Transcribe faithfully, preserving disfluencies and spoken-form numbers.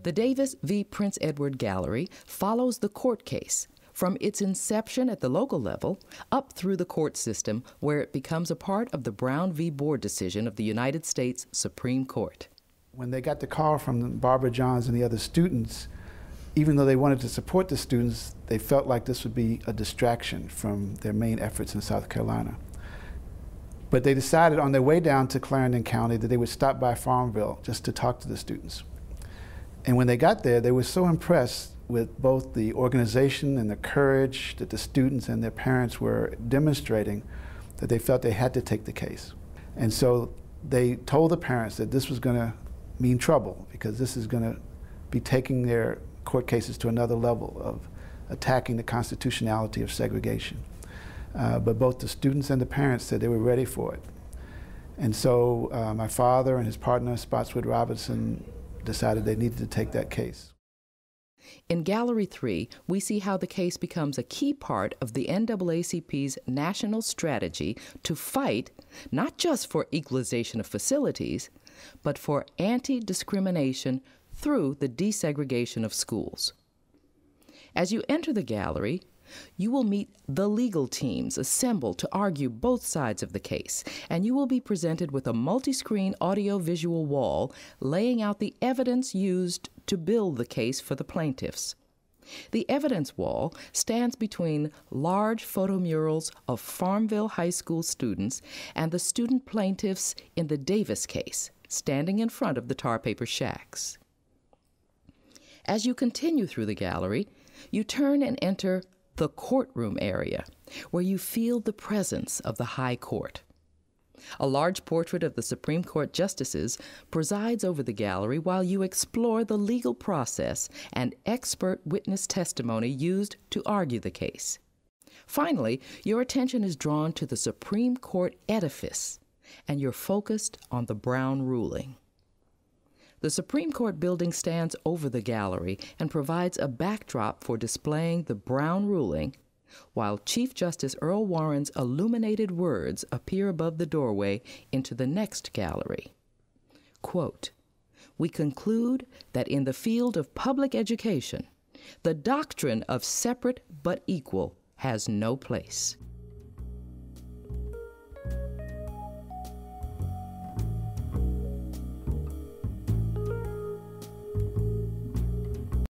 The Davis v. Prince Edward Gallery follows the court case from its inception at the local level up through the court system, where it becomes a part of the Brown v. Board decision of the United States Supreme Court. When they got the call from Barbara Johns and the other students, even though they wanted to support the students, they felt like this would be a distraction from their main efforts in South Carolina. But they decided on their way down to Clarendon County that they would stop by Farmville just to talk to the students. And when they got there, they were so impressed with both the organization and the courage that the students and their parents were demonstrating that they felt they had to take the case. And so they told the parents that this was going to mean trouble, because this is going to be taking their court cases to another level of attacking the constitutionality of segregation. Uh, but both the students and the parents said they were ready for it. And so uh, my father and his partner, Spotswood Robinson, decided they needed to take that case. In Gallery three, we see how the case becomes a key part of the N double A C P's national strategy to fight not just for equalization of facilities, but for anti-discrimination through the desegregation of schools. As you enter the gallery, you will meet the legal teams assembled to argue both sides of the case, and you will be presented with a multi-screen audio-visual wall laying out the evidence used to build the case for the plaintiffs. The evidence wall stands between large photomurals of Farmville High School students and the student plaintiffs in the Davis case, standing in front of the tar paper shacks. As you continue through the gallery, you turn and enter the courtroom area, where you feel the presence of the High Court. A large portrait of the Supreme Court justices presides over the gallery while you explore the legal process and expert witness testimony used to argue the case. Finally, your attention is drawn to the Supreme Court edifice, and you're focused on the Brown ruling. The Supreme Court building stands over the gallery and provides a backdrop for displaying the Brown ruling, while Chief Justice Earl Warren's illuminated words appear above the doorway into the next gallery. Quote, "We conclude that in the field of public education, the doctrine of separate but equal has no place."